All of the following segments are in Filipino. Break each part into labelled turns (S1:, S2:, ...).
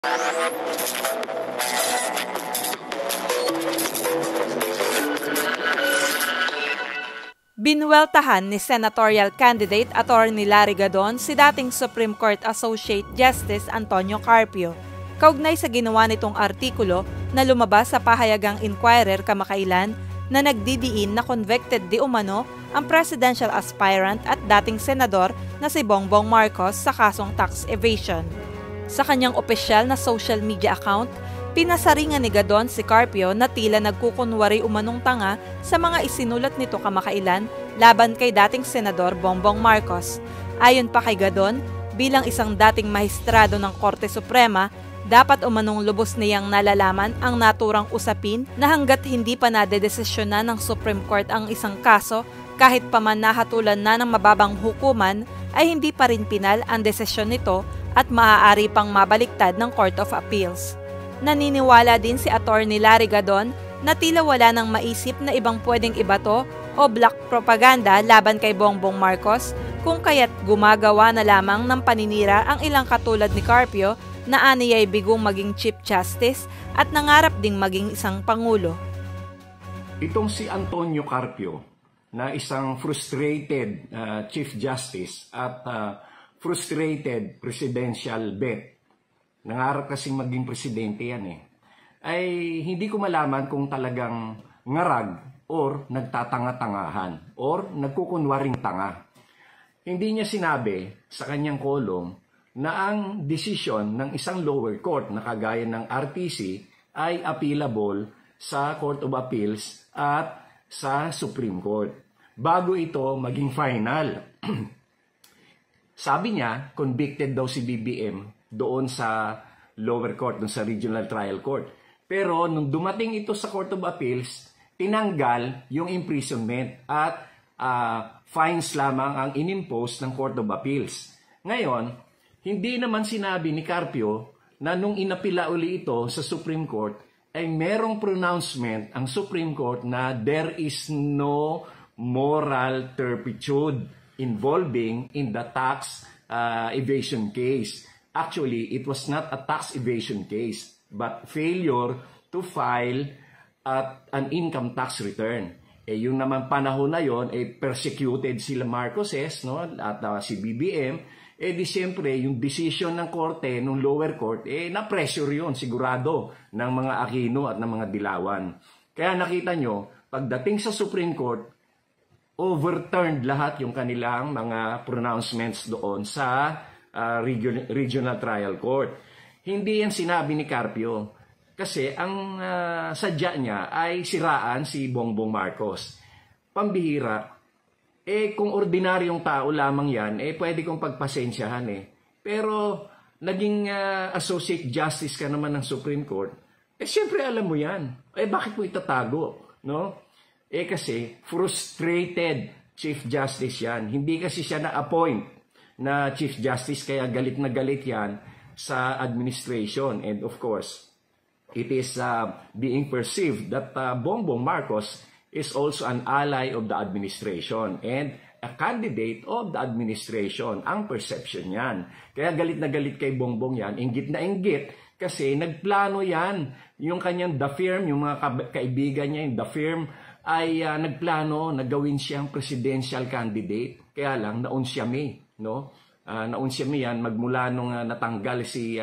S1: Binuweltahan ni senatorial candidate Atty. Larry Gadon si dating Supreme Court Associate Justice Antonio Carpio, kaugnay sa ginawa nitong artikulo na lumabas sa pahayagang Inquirer kamakailan na nagdidiin na convicted di umano ang presidential aspirant at dating senador na si Bongbong Marcos sa kasong tax evasion. Sa kanyang opisyal na social media account, pinasaringan ni Gadon si Carpio na tila nagkukunwari umanong tanga sa mga isinulat nito kamakailan laban kay dating Senador Bongbong Marcos. Ayon pa kay Gadon, bilang isang dating mahistrado ng Korte Suprema, dapat umanong lubos niyang nalalaman ang naturang usapin na hanggat hindi pa nadedesisyonan ng Supreme Court ang isang kaso, kahit pa man nahatulan na ng mababang hukuman, ay hindi pa rin pinal ang desisyon nito at maaari pang mabaliktad ng Court of Appeals. Naniniwala din si Atty. Larry Gadon na tila wala nang maisip na ibang pwedeng ibato o black propaganda laban kay Bongbong Marcos kung kaya't gumagawa na lamang ng paninira ang ilang katulad ni Carpio na aniyay bigong maging Chief Justice at nangarap ding maging isang Pangulo.
S2: Itong si Antonio Carpio na isang frustrated Chief Justice at frustrated presidential bet, nangarap kasing maging presidente yan ay hindi ko malaman kung talagang ngarag or nagtatanga-tangahan or nagkukunwaring tanga. Hindi niya sinabi sa kanyang kolong na ang desisyon ng isang lower court na kagaya ng RTC ay appealable sa Court of Appeals at sa Supreme Court bago ito maging final. Sabi niya, convicted daw si BBM doon sa lower court, doon sa regional trial court. Pero nung dumating ito sa Court of Appeals, tinanggal yung imprisonment at fines lamang ang inimpose ng Court of Appeals. Ngayon, hindi naman sinabi ni Carpio na nung inapila uli ito sa Supreme Court, ay merong pronouncement ang Supreme Court na there is no moral turpitude involving in the tax evasion case. Actually, it was not a tax evasion case, but failure to file an income tax return. Yung naman panahon na yon, persecuted sila Marcoses, no? At si BBM, di siyempre yung decision ng korte, ng lower court, na-pressure yon sigurado ng mga Aquino at ng mga Dilawan. Kaya nakita nyo, pagdating sa Supreme Court, overturned lahat yung kanilang mga pronouncements doon sa regional trial court. Hindi yan sinabi ni Carpio kasi ang sadya niya ay siraan si Bongbong Marcos. Pambihira. Kung ordinaryong tao lamang yan, pwede kong pagpasensyahan Pero naging Associate Justice ka naman ng Supreme Court, siyempre alam mo yan. Bakit mo itatago? No? Kasi frustrated Chief Justice yan. Hindi kasi siya na-appoint na Chief Justice kaya galit na galit yan sa administration. And of course, it is being perceived that Bongbong Marcos is also an ally of the administration and a candidate of the administration. Ang perception yan. Kaya galit na galit kay Bongbong yan, inggit na inggit kasi nagplano yan. Yung kanyang the firm, yung mga kaibigan niya, yung the firm, ay nagplano na gawin siyang presidential candidate. Kaya lang, naunsyami. No? Naunsyami yan magmula nung natanggal si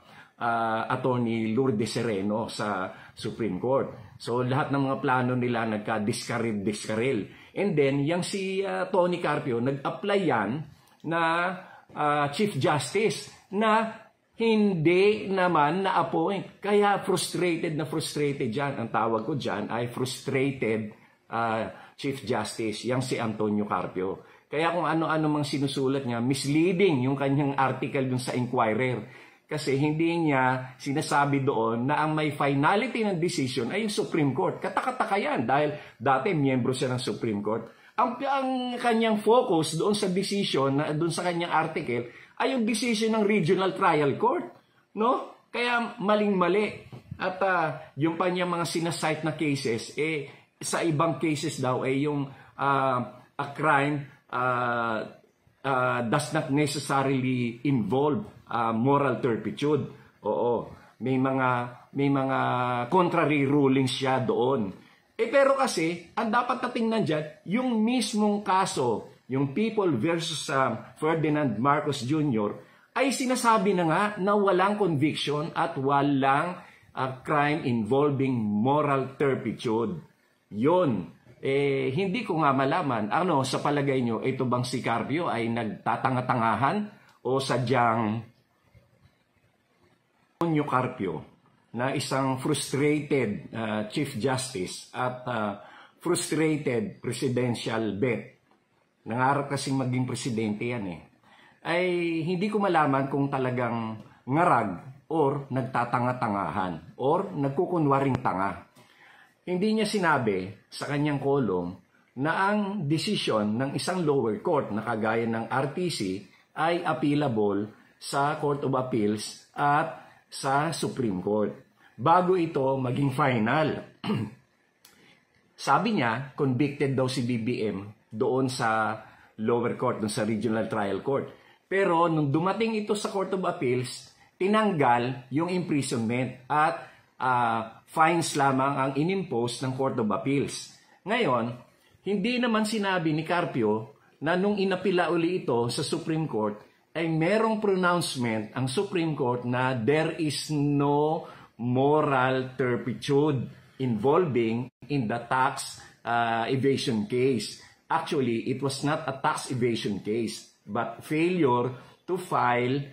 S2: Attorney Lourdes Sereno sa Supreme Court. So, lahat ng mga plano nila nagka-diskaril. And then, yung si Tony Carpio, nag-apply yan na Chief Justice na hindi naman na-appoint. Kaya frustrated dyan. Ang tawag ko dyan ay frustrated Chief Justice, yang si Antonio Carpio. Kaya kung ano-ano mang sinusulat niya, misleading yung kanyang article dun sa Inquirer. Kasi hindi niya sinasabi doon na ang may finality ng decision ay yung Supreme Court. Katakataka yan dahil dati miyembro siya ng Supreme Court. Ang kanyang focus doon sa decision, doon sa kanyang article, ay yung decision ng Regional Trial Court. No? Kaya maling-mali. At yung pa niya mga sinasite na cases, sa ibang cases daw ay yung a crime does not necessarily involve moral turpitude. Oo, may mga contrary rulings siya doon. Pero kasi, ang dapat na tingnan dyan, yung mismong kaso, yung People versus Ferdinand Marcos Jr., ay sinasabi na nga na walang conviction at walang crime involving moral turpitude. Yun. Hindi ko nga malaman, sa palagay nyo, ito bang si Carpio ay nagtatanga-tangahan o sadyang Antonio Carpio na isang frustrated Chief Justice at frustrated presidential bet. Nangarap kasing maging presidente yan ay hindi ko malaman kung talagang ngarag or nagtatanga-tangahan or nagkukunwaring tanga. Hindi niya sinabi sa kanyang kolong na ang desisyon ng isang lower court na kagaya ng RTC ay appealable sa Court of Appeals at sa Supreme Court bago ito maging final. Sabi niya, convicted daw si BBM doon sa lower court, doon sa regional trial court. Pero nung dumating ito sa Court of Appeals, tinanggal yung imprisonment at fines lamang ang inimpose ng Court of Appeals. Ngayon, hindi naman sinabi ni Carpio na nung inapila uli ito sa Supreme Court, ay merong pronouncement ang Supreme Court na there is no moral turpitude involving in the tax evasion case. Actually, it was not a tax evasion case, but failure to file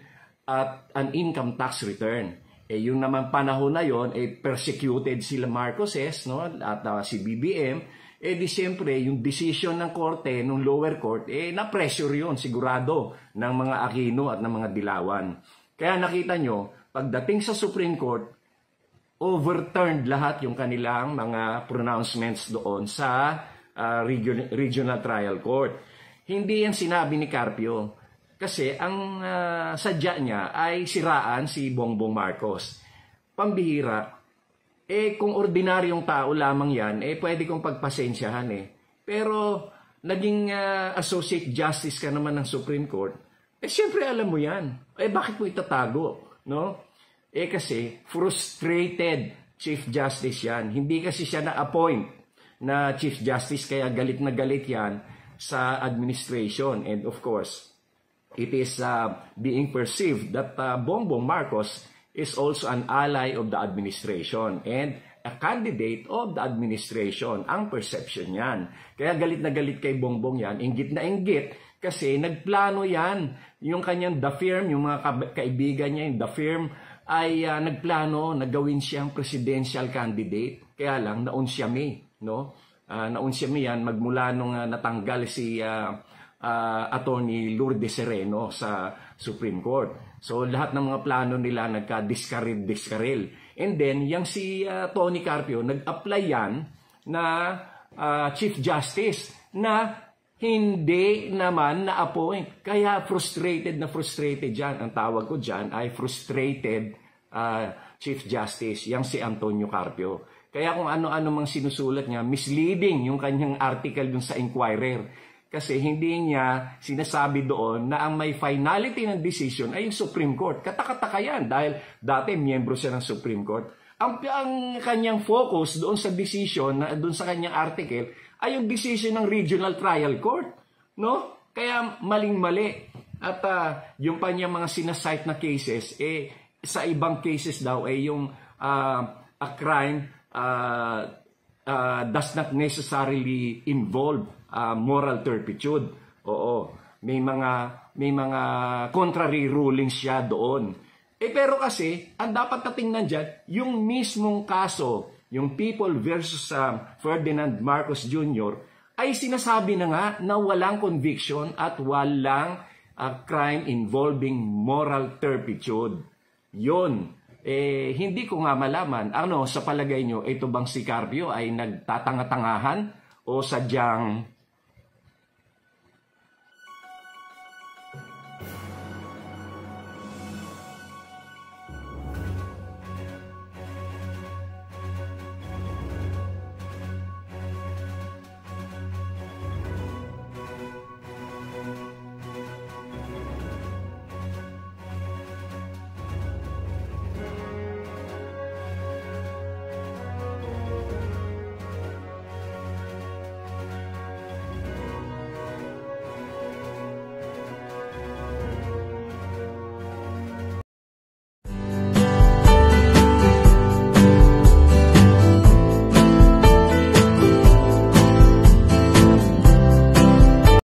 S2: an income tax return. Yung naman panahon na yon, persecuted sila Marcoses, no? At si BBM, di siyempre, yung decision ng korte, ng lower court, na-pressure yun, sigurado, ng mga Aquino at ng mga Dilawan. Kaya nakita nyo, pagdating sa Supreme Court, overturned lahat yung kanilang mga pronouncements doon sa regional trial court. Hindi yan sinabi ni Carpio, kasi ang sadya niya ay siraan si Bongbong Marcos. Pambihira. Kung ordinaryong tao lamang yan, pwede kong pagpasensyahan Pero, naging Associate Justice ka naman ng Supreme Court, siyempre alam mo yan. Bakit mo itatago? No? Kasi, frustrated Chief Justice yan. Hindi kasi siya na-appoint na Chief Justice, kaya galit na galit yan sa administration. And of course, it is being perceived that Bongbong Marcos is also an ally of the administration and a candidate of the administration. Ang perception yan. Kaya galit na galit kay Bongbong yan, inggit na inggit, kasi nagplano yan. Yung kanyang the firm, yung mga kaibigan niya, yung the firm, ay nagplano na gawin siyang presidential candidate. Kaya lang, naunsyami. No? Naunsyami yan magmula nung natanggal si Attorney Lourdes Sereno sa Supreme Court. So, lahat ng mga plano nila nagka-diskaril. And then, yung si Tony Carpio, nag-apply yan na Chief Justice na hindi naman na-appoint. Kaya frustrated dyan. Ang tawag ko dyan ay frustrated Chief Justice, yang si Antonio Carpio. Kaya kung ano-ano mang sinusulat niya, misleading yung kanyang article dun sa Inquirer. Kasi hindi niya sinasabi doon na ang may finality ng decision ay yung Supreme Court. Katakataka yan dahil dati miyembro siya ng Supreme Court. Ang kanyang focus doon sa decision, doon sa kanyang article, ay yung decision ng Regional Trial Court. No? Kaya maling-mali. At yung kanyang mga sinasite na cases, sa ibang cases daw ay yung a crime does not necessarily involve moral turpitude. Oo, may mga contrary rulings siya doon. Pero kasi, ang dapat na tingnan dyan, yung mismong kaso, yung People versus Ferdinand Marcos Jr., ay sinasabi na nga na walang conviction at walang crime involving moral turpitude. Yun. Hindi ko nga malaman, sa palagay nyo, ito bang si Carpio ay nagtatanga-tangahan o sadyang